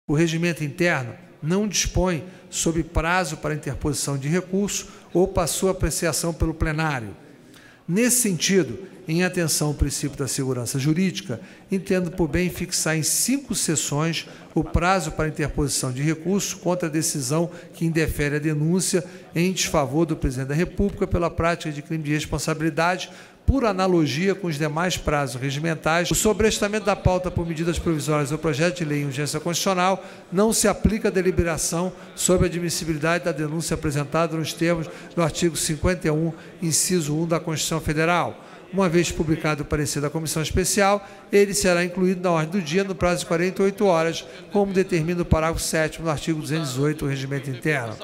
O regimento interno não dispõe sobre prazo para interposição de recurso ou para sua apreciação pelo plenário. Nesse sentido, em atenção ao princípio da segurança jurídica, entendo por bem fixar em 5 sessões o prazo para interposição de recurso contra a decisão que indefere a denúncia em desfavor do Presidente da República pela prática de crime de responsabilidade, por analogia com os demais prazos regimentais. O sobrestamento da pauta por medidas provisórias do projeto de lei em urgência constitucional não se aplica à deliberação sobre a admissibilidade da denúncia apresentada nos termos do artigo 51, inciso 1 da Constituição Federal. Uma vez publicado o parecer da Comissão Especial, ele será incluído na ordem do dia no prazo de 48 horas, como determina o parágrafo 7º do artigo 218 do Regimento Interno.